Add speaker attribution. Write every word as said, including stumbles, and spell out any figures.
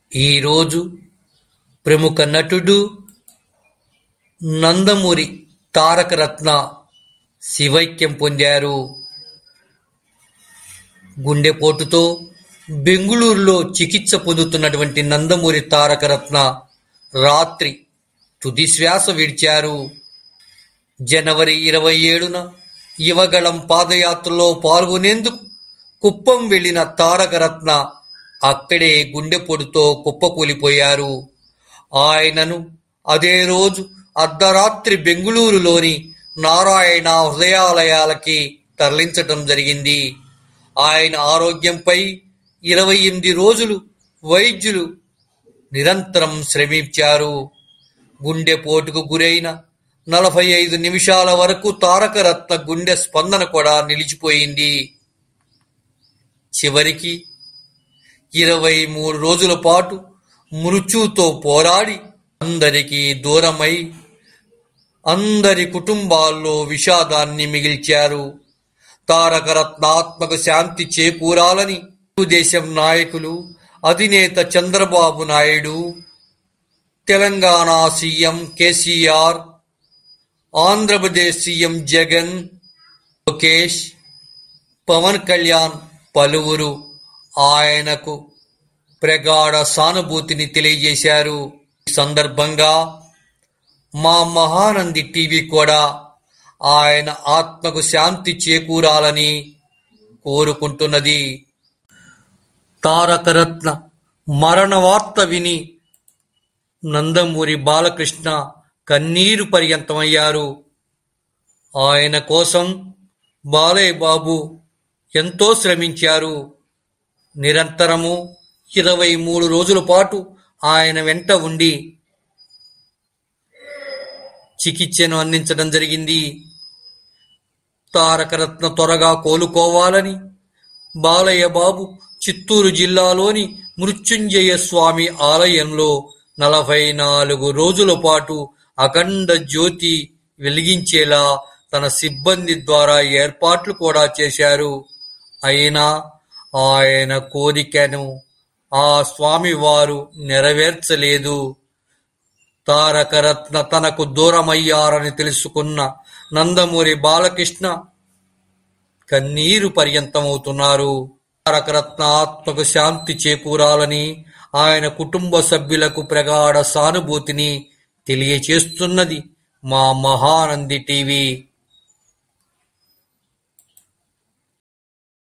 Speaker 1: ఈరోజు ప్రముఖ నటుడు నందమూరి తారకరత్న శివైక్యం పొందారు. గుండెపోటుతో బెంగుళూరులో చికిత్స పొందుతున్నటువంటి నందమూరి తారకరత్న రాత్రి తుది శ్వాస విడిచారు. జనవరి ఇరవై ఏడున యువగళం పాదయాత్రలో పాల్గొనేందుకు కుప్పం వెళ్లిన తారకరత్న అక్కడే గుండెపోటుతో కుప్పకూలిపోయారు. ఆయనను అదే రోజు అర్ధరాత్రి బెంగుళూరులోని నారాయణ హృదయాలయాలకి తరలించటం జరిగింది. ఆయన ఆరోగ్యంపై ఇరవై ఎనిమిది రోజులు వైద్యులు నిరంతరం శ్రమించారు. గుండెపోటుకు గురైన నలభై ఐదు నిమిషాల వరకు తారకరత్న గుండె స్పందన కూడా నిలిచిపోయింది. చివరికి ఇరవై మూడు రోజుల పాటు మృత్యుతో పోరాడి అందరికీ దూరమై అందరి కుటుంబాల్లో విషాదాన్ని మిగిల్చారు. తారకరత్న ఆత్మకు శాంతి చేకూరాలని తెలుగుదేశం నాయకులు, అధినేత చంద్రబాబు నాయుడు, తెలంగాణ సీఎం కేసీఆర్, ఆంధ్రప్రదేశ్ సీఎం జగన్, లోకేష్, పవన్ కళ్యాణ్ పలువురు ఆయనకు ప్రగాఢ సానుభూతిని తెలియజేశారు. ఈ సందర్భంగా మా మహానంది టీవీ కూడా ఆయన ఆత్మకు శాంతి చేకూరాలని కోరుకుంటున్నది. తారకరత్న మరణ వార్త విని నందమూరి బాలకృష్ణ కన్నీరు పర్యంతమయ్యారు. ఆయన కోసం బాలయ్య బాబు ఎంతో శ్రమించారు. నిరంతరము ఇరవై మూడు రోజుల పాటు ఆయన వెంట ఉండి చికిత్సను అందించడం జరిగింది. తారకరత్న త్వరగా కోలుకోవాలని బాలయ్య బాబు చిత్తూరు జిల్లాలోని మృత్యుంజయ స్వామి ఆలయంలో నలభై నాలుగు రోజుల పాటు అఖండ జ్యోతి వెలిగించేలా తన సిబ్బంది ద్వారా ఏర్పాట్లు కూడా చేశారు. అయినా ఆయన కోరికను ఆ స్వామివారు నెరవేర్చలేదు. తారకరత్న తనకు దూరమయ్యారని తెలుసుకున్న నందమూరి బాలకృష్ణ కన్నీరు పర్యంతమవుతున్నారు. తారకరత్న ఆత్మకు శాంతి చేకూరాలని ఆయన కుటుంబ సభ్యులకు ప్రగాఢ సానుభూతిని తెలియచేస్తున్నది మా మహానంది టీవీ.